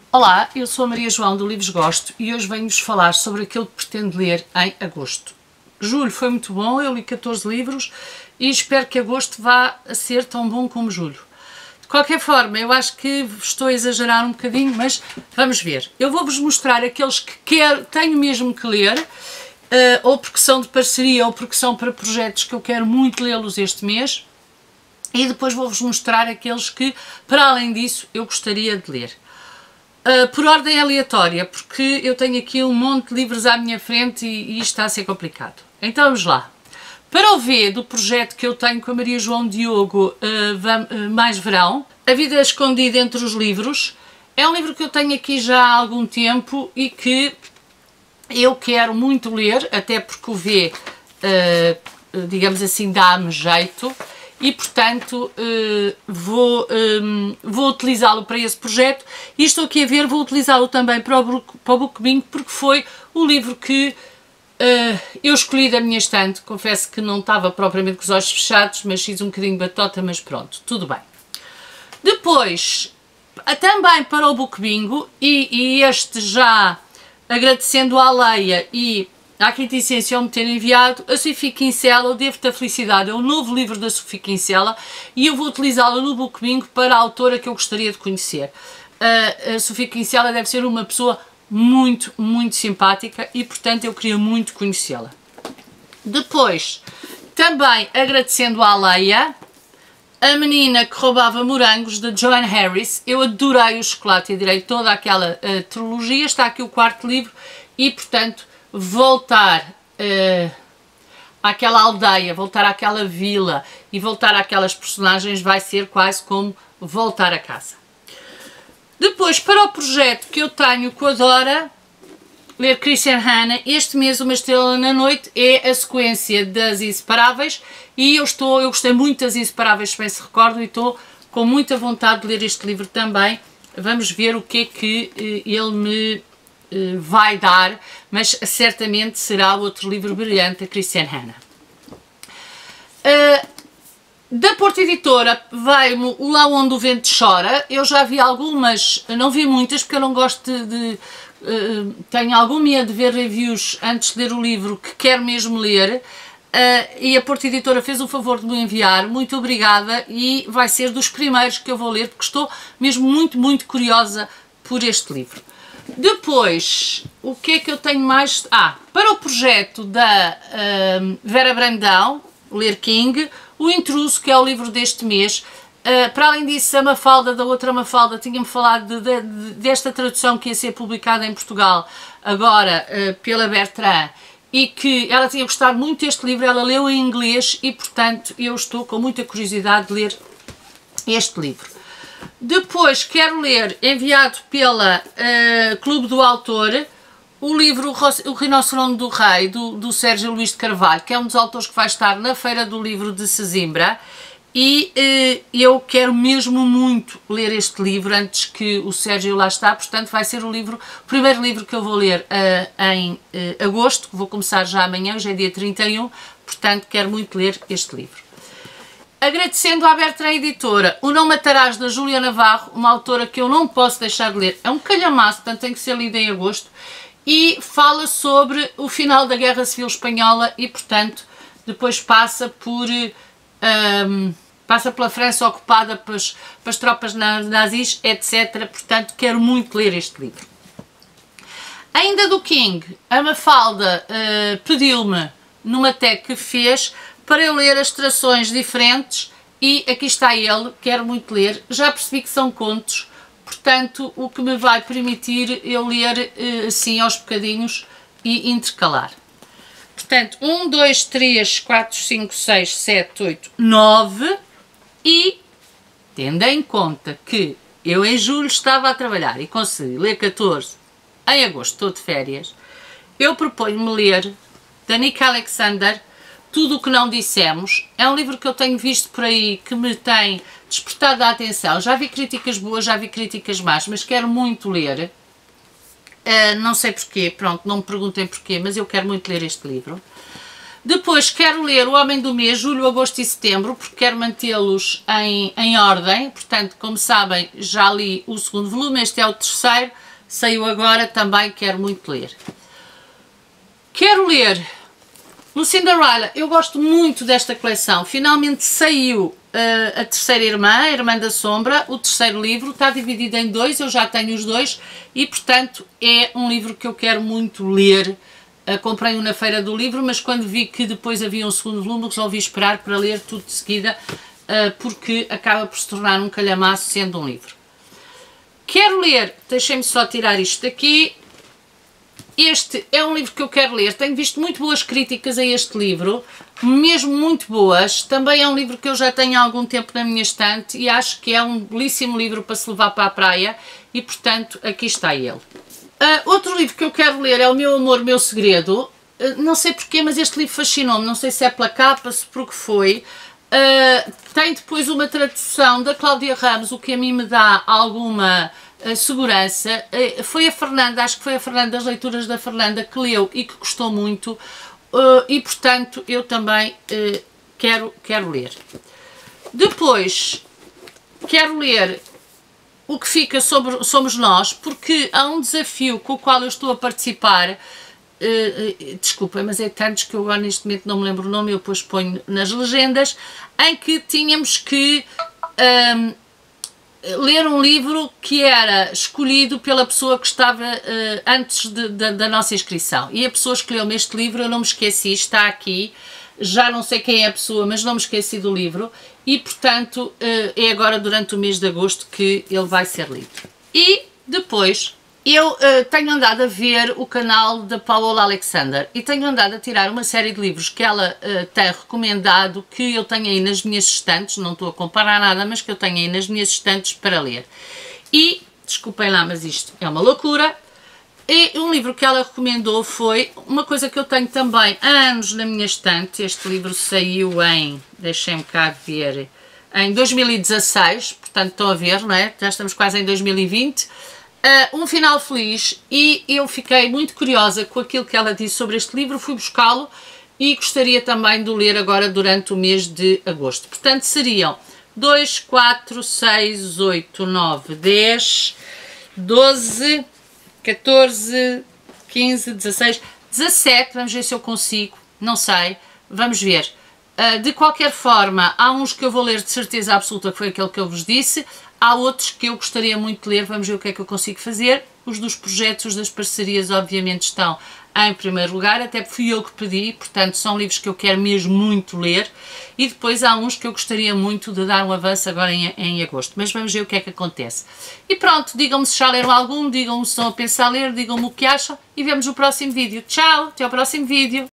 Olá, eu sou a Maria João do Livros Gosto e hoje venho-vos falar sobre aquilo que pretendo ler em agosto. Julho foi muito bom, eu li 14 livros e espero que agosto vá a ser tão bom como julho. De qualquer forma, eu acho que estou a exagerar um bocadinho, mas vamos ver. Eu vou-vos mostrar aqueles que tenho mesmo que ler, ou porque são de parceria ou porque são para projetos que eu quero muito lê-los este mês, e depois vou-vos mostrar aqueles que, para além disso, eu gostaria de ler. Por ordem aleatória, porque eu tenho aqui um monte de livros à minha frente e isto está a ser complicado. Então vamos lá. Para o V do projeto que eu tenho com a Maria João Diogo, Mais Verão, A Vida Escondida Entre os Livros, é um livro que eu tenho aqui já há algum tempo e que eu quero muito ler, até porque o V, digamos assim, dá-me jeito. E, portanto, vou utilizá-lo para esse projeto e estou aqui a ver, vou utilizá-lo também para o BookBingo, porque foi o livro que eu escolhi da minha estante. Confesso que não estava propriamente com os olhos fechados, mas fiz um bocadinho de batota, mas pronto, tudo bem. Depois, também para o BookBingo, e este já agradecendo à Leia e à Quinta Essência ao me ter enviado, a Sofia Kinsella, o Devo-te a Felicidade, é o novo livro da Sofia Kinsella e eu vou utilizá-lo no BookBingo para a autora que eu gostaria de conhecer. A Sofia Kinsella deve ser uma pessoa muito, muito simpática e, portanto, eu queria muito conhecê-la. Depois, também agradecendo à Leia, A Menina que Roubava Morangos, de Joanne Harris. Eu adorei o chocolate e adorei toda aquela trilogia, está aqui o quarto livro e, portanto, voltar àquela aldeia, voltar àquela vila e voltar àquelas personagens vai ser quase como voltar a casa. Depois, para o projeto que eu tenho com a Dora, ler Christian Hannah, este mês Uma Estrela na Noite é a sequência das Inseparáveis e eu gostei muito das Inseparáveis, se bem se recordam, e estou com muita vontade de ler este livro também. Vamos ver o que é que ele me vai dar, mas certamente será outro livro brilhante, a Christian Hannah. Da Porta Editora veio-me o Lá Onde o Vento Chora. Eu já vi algumas, não vi muitas, porque eu não gosto tenho algum medo de ver reviews antes de ler o livro que quero mesmo ler, e a Porta Editora fez o favor de me enviar. Muito obrigada, e vai ser dos primeiros que eu vou ler, porque estou mesmo muito, muito curiosa por este livro. Depois, o que é que eu tenho mais? Para o projeto da Vera Brandão, ler King, O Intruso, que é o livro deste mês. Para além disso, a Mafalda, da outra Mafalda, tinha-me falado desta tradução que ia ser publicada em Portugal, agora pela Bertrand, e que ela tinha gostado muito deste livro, ela leu em inglês e, portanto, eu estou com muita curiosidade de ler este livro. Depois quero ler, enviado pela Clube do Autor, o livro O Rinoceronte do Rei, do Sérgio Luís de Carvalho, que é um dos autores que vai estar na Feira do Livro de Sesimbra, e eu quero mesmo muito ler este livro antes que o Sérgio lá está, portanto vai ser o primeiro livro que eu vou ler em agosto, que vou começar já amanhã, hoje é dia 31, portanto quero muito ler este livro. Agradecendo à Bertrand Editora, O Não Matarás, da Júlia Navarro, uma autora que eu não posso deixar de ler. É um calhamaço, portanto tem que ser lido em agosto. E fala sobre o final da Guerra Civil Espanhola e, portanto, depois passa pela França ocupada pelas tropas nazis, etc. Portanto, quero muito ler este livro. Ainda do King, a Mafalda pediu-me, numa tag que fez, para eu ler as trações diferentes, e aqui está ele, quero muito ler. Já percebi que são contos, portanto o que me vai permitir eu ler assim aos bocadinhos e intercalar. Portanto, 1, 2, 3, 4, 5, 6, 7, 8, 9, e tendo em conta que eu em julho estava a trabalhar e consegui ler 14, em agosto estou de férias, eu proponho-me ler da Nick Alexander, Tudo o que Não Dissemos. É um livro que eu tenho visto por aí, que me tem despertado a atenção. Já vi críticas boas, já vi críticas más, mas quero muito ler. Não sei porquê, pronto, não me perguntem porquê, mas eu quero muito ler este livro. Depois quero ler O Homem do Mês, julho, agosto e setembro, porque quero mantê-los em ordem. Portanto, como sabem, já li o segundo volume, este é o terceiro, saiu agora, também quero muito ler. Quero ler no Cinderella, eu gosto muito desta coleção, finalmente saiu a terceira irmã, a Irmã da Sombra, o terceiro livro, está dividido em dois, eu já tenho os dois e portanto é um livro que eu quero muito ler. Comprei-o na feira do livro, mas quando vi que depois havia um segundo volume resolvi esperar para ler tudo de seguida, porque acaba por se tornar um calhamaço sendo um livro. Quero ler, deixem-me só tirar isto daqui. Este é um livro que eu quero ler, tenho visto muito boas críticas a este livro, mesmo muito boas. Também é um livro que eu já tenho há algum tempo na minha estante e acho que é um belíssimo livro para se levar para a praia e, portanto, aqui está ele. Outro livro que eu quero ler é O Meu Amor, Meu Segredo. Não sei porquê, mas este livro fascinou-me, não sei se é pela capa, se por que foi. Tem depois uma tradução da Cláudia Ramos, o que a mim me dá alguma segurança. Foi a Fernanda, acho que foi a Fernanda, das leituras da Fernanda, que leu e que gostou muito, e portanto eu também quero ler. Depois quero ler O que Fica Somos Nós, porque há um desafio com o qual eu estou a participar. Desculpem, mas é tantos que eu agora neste momento não me lembro o nome, eu depois ponho nas legendas, em que tínhamos que ler um livro que era escolhido pela pessoa que estava antes da nossa inscrição, e a pessoa escolheu-me este livro, eu não me esqueci, está aqui, já não sei quem é a pessoa, mas não me esqueci do livro, e portanto é agora durante o mês de agosto que ele vai ser lido. E depois eu tenho andado a ver o canal da Paola Alexander e tenho andado a tirar uma série de livros que ela tem recomendado, que eu tenho aí nas minhas estantes, não estou a comparar nada, mas que eu tenho aí nas minhas estantes para ler. E, desculpem lá, mas isto é uma loucura, e um livro que ela recomendou foi uma coisa que eu tenho também há anos na minha estante. Este livro saiu em, deixem-me cá ver, em 2016, portanto estão a ver, não é? Já estamos quase em 2020. Um Final Feliz, e eu fiquei muito curiosa com aquilo que ela disse sobre este livro, fui buscá-lo e gostaria também de o ler agora durante o mês de agosto. Portanto seriam 2, 4, 6, 8, 9, 10, 12, 14, 15, 16, 17, vamos ver se eu consigo, não sei, vamos ver. De qualquer forma, há uns que eu vou ler de certeza absoluta, que foi aquele que eu vos disse. Há outros que eu gostaria muito de ler, vamos ver o que é que eu consigo fazer. Os dos projetos, os das parcerias, obviamente estão em primeiro lugar, até porque fui eu que pedi, portanto são livros que eu quero mesmo muito ler. E depois há uns que eu gostaria muito de dar um avanço agora em agosto, mas vamos ver o que é que acontece. E pronto, digam-me se já leram algum, digam-me se estão a pensar ler, digam-me o que acham e vemos no próximo vídeo. Tchau, até ao próximo vídeo!